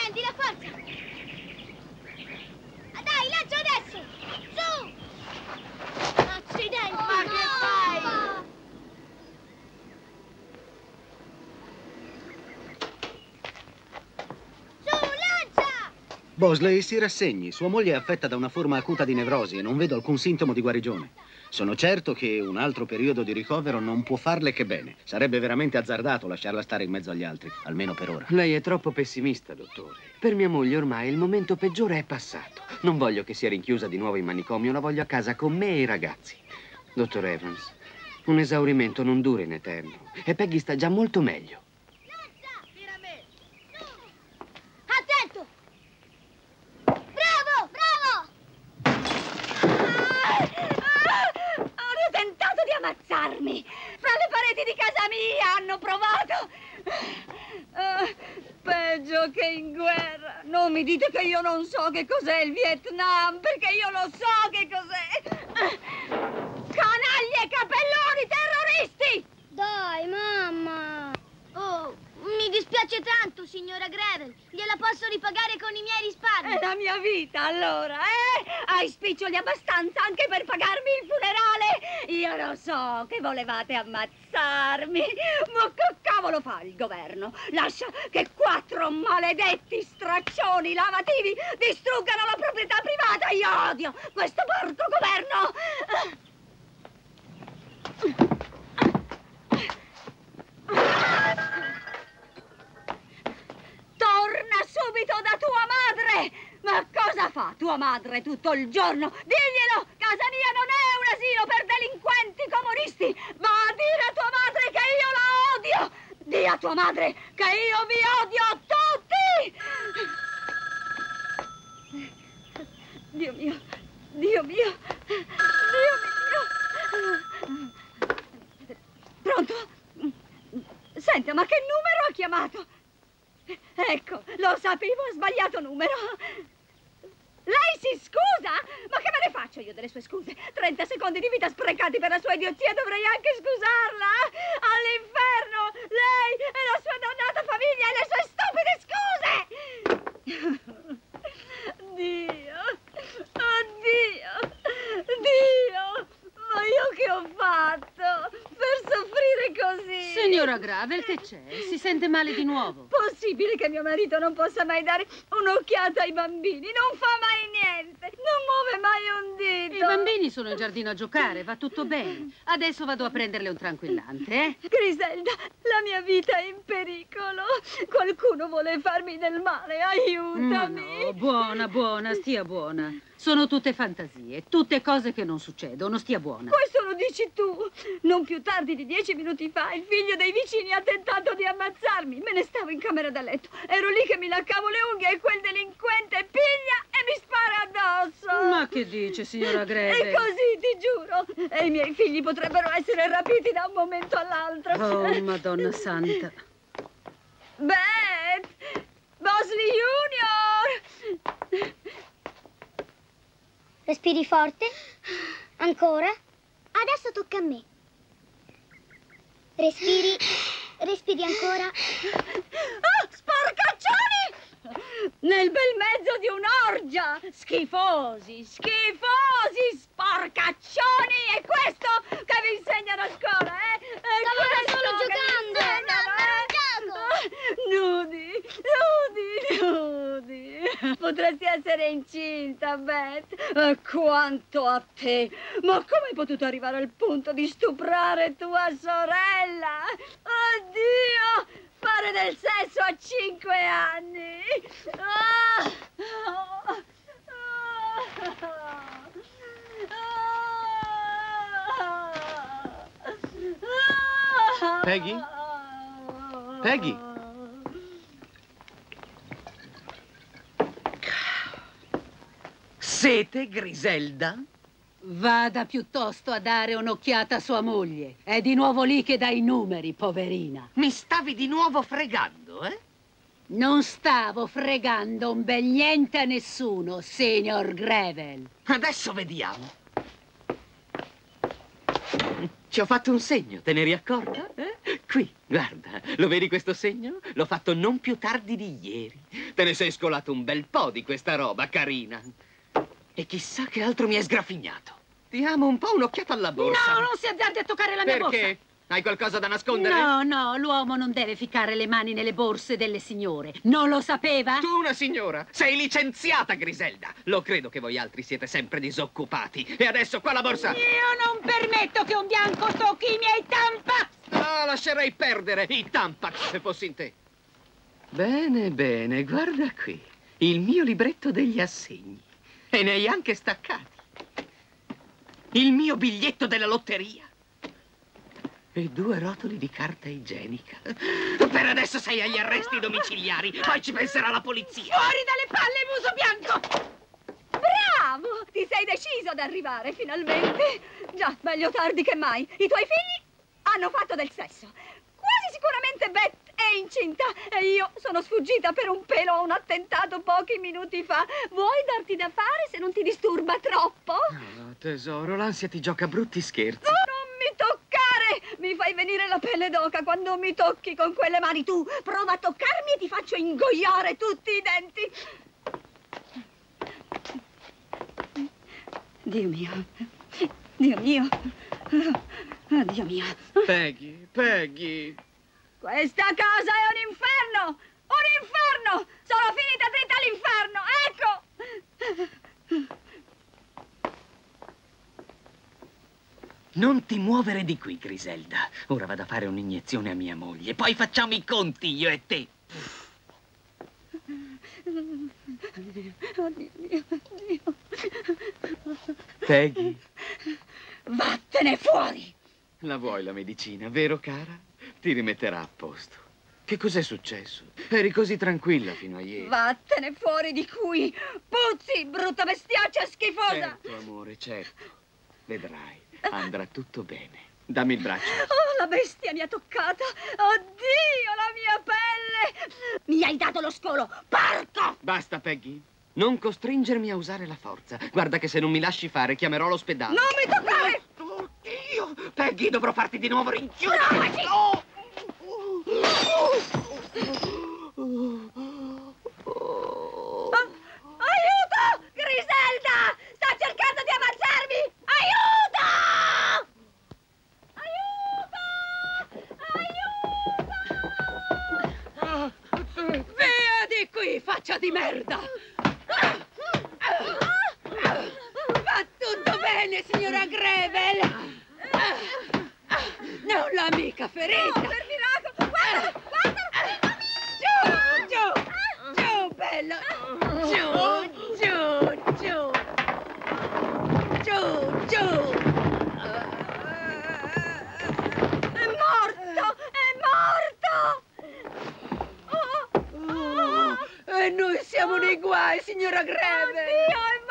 Prendi la forza! Ah, dai, lancio adesso! Su! Accidenti! Ma che fai? Su, lancia! Bosley si rassegni. Sua moglie è affetta da una forma acuta di nevrosi e non vedo alcun sintomo di guarigione. Sono certo che un altro periodo di ricovero non può farle che bene. Sarebbe veramente azzardato lasciarla stare in mezzo agli altri, almeno per ora. Lei è troppo pessimista, dottore. Per mia moglie ormai il momento peggiore è passato. Non voglio che sia rinchiusa di nuovo in manicomio, la voglio a casa con me e i ragazzi. Dottor Evans, un esaurimento non dura in eterno e Peggy sta già molto meglio. Lancia! Tira a me! Su! Attento! Bravo, bravo! Hanno tentato di ammazzarmi! Fra le pareti di casa mia hanno provato! Peggio che in guerra! Non mi dite che io non so che cos'è il Vietnam, perché io lo so che cos'è! Canaglie, capelloni, terroristi! Dai, mamma! Oh, mi dispiace tanto, signora Gravel. Gliela posso ripagare con i miei risparmi. È la mia vita, allora, eh? Hai spiccioli abbastanza anche per pagarmi il funerale? Io lo so che volevate ammazzarmi, ma che cavolo fa il governo? Lascia che 4 maledetti straccioni lavativi distruggano la proprietà privata. Io odio questo porco governo! Torna subito da tua madre! Ma cosa fa tua madre tutto il giorno? Diglielo! Casa mia non è un asilo per delinquenti comunisti! Va a dire a tua madre che io la odio! Dì a tua madre che io vi odio tutti! Dio mio! Dio mio! Dio mio! Pronto? Senta, ma che numero ha chiamato? Ecco, lo sapevo, ho sbagliato numero. Lei si scusa? Ma che me ne faccio io delle sue scuse? 30 secondi di vita sprecati per la sua idiotia, dovrei anche scusarla? All'inferno! Lei e la sua dannata famiglia e le sue stupide scuse! Dio! Oddio! Dio! Ma io che ho fatto per soffrire così? Signora Gravel, che c'è? Si sente male di nuovo? Possibile che mio marito non possa mai dare un'occhiata ai bambini? Non fa mai niente, non muove mai un dito. I bambini sono in giardino a giocare, va tutto bene. Adesso vado a prenderle un tranquillante, eh? Griselda, la mia vita è in pericolo. Qualcuno vuole farmi del male, aiutami. No, buona, buona, stia buona. Sono tutte fantasie, tutte cose che non succedono, stia buona. Questo lo dici tu. Non più tardi di 10 minuti fa il figlio dei vicini ha tentato di ammazzarmi. Me ne stavo in camera da letto. Ero lì che mi laccavo le unghie e quel delinquente piglia e mi spara addosso. Ma che dice, signora Gravel? E così, ti giuro. E i miei figli potrebbero essere rapiti da un momento all'altro. Oh, Madonna Santa. Beth! Bosley Junior! Respiri forte. Ancora. Adesso tocca a me. Respiri. Respiri ancora. Oh, sporcaccioni! Nel bel mezzo di un'orgia! Schifosi, schifosi, sporcaccioni! È questo che vi insegnano a scuola, eh? Stavamo solo giocando! Nudi, nudi, nudi. Potresti essere incinta, Beth. Quanto a te. Ma come hai potuto arrivare al punto di stuprare tua sorella? Oddio! Fare del sesso a 5 anni. Peggy? Peggy? Sete, Griselda? Vada piuttosto a dare un'occhiata a sua moglie. È di nuovo lì che dà i numeri, poverina. Mi stavi di nuovo fregando, eh? Non stavo fregando un bel niente a nessuno, signor Gravel. Adesso vediamo. Ci ho fatto un segno, te ne eri accorta? Qui, guarda, Lo vedi questo segno? L'ho fatto non più tardi di ieri. Te ne sei scolato un bel po' di questa roba, carina. E chissà che altro mi hai sgrafignato. Ti amo un po', un'occhiata alla borsa. No, non si azzardi a toccare la mia borsa. Perché? Hai qualcosa da nascondere? No, no, l'uomo non deve ficcare le mani nelle borse delle signore. Non lo sapeva? Tu una signora? Sei licenziata, Griselda. Lo credo che voi altri siete sempre disoccupati. E adesso qua la borsa. Io non permetto che un bianco tocchi i miei Tampax! No, lascerei perdere i Tampax se fossi in te. Bene, bene, guarda qui. Il mio libretto degli assegni. E ne hai anche staccati. Il mio biglietto della lotteria. E 2 rotoli di carta igienica. Per adesso sei agli arresti domiciliari, poi ci penserà la polizia. Fuori dalle palle, muso bianco! Bravo! Ti sei deciso ad arrivare, finalmente. Già, meglio tardi che mai. I tuoi figli hanno fatto del sesso. Quasi sicuramente Beth è incinta e io sono sfuggita per un pelo a un attentato pochi minuti fa. Vuoi darti da fare se non ti disturba troppo? No, tesoro, l'ansia ti gioca brutti scherzi. Non mi toccare! Mi fai venire la pelle d'oca quando mi tocchi con quelle mani. Tu prova a toccarmi e ti faccio ingoiare tutti i denti. Dio mio. Dio mio. Oh, Dio mio. Peggy, Peggy. Questa casa è un inferno! Un inferno! Sono finita dritta all'inferno! Ecco! Non ti muovere di qui, Griselda. Ora vado a fare un'iniezione a mia moglie. Poi facciamo i conti, io e te. Oh, Dio mio, Dio. Peggy, Vattene fuori! la vuoi la medicina, vero, cara? Ti rimetterà a posto. Che cos'è successo? Eri così tranquilla fino a ieri. Vattene fuori di qui! Puzzi, brutta bestiaccia schifosa! Certo, amore, certo. Vedrai, andrà tutto bene. Dammi il braccio. Oh, la bestia mi ha toccata! Oddio, la mia pelle! Mi hai dato lo scolo! Porco! Basta, Peggy. Non costringermi a usare la forza. Guarda che se non mi lasci fare, chiamerò l'ospedale. Non mi toccare! Oddio! Peggy, dovrò farti di nuovo rinchiudere. Provaci! No! Aiuto! Griselda! Sta cercando di ammazzarmi! Aiuto! Aiuto! Via di qui, faccia di merda! Va tutto bene, signora Grevel! Non l'ha mica ferita! No, per miracolo! Guarda! Guarda! Giù, giù, giù, bella! Giù, giù, giù! Giù, giù! È morto! È morto! Oh, oh, E noi siamo nei guai, signora Grevel! Oddio, è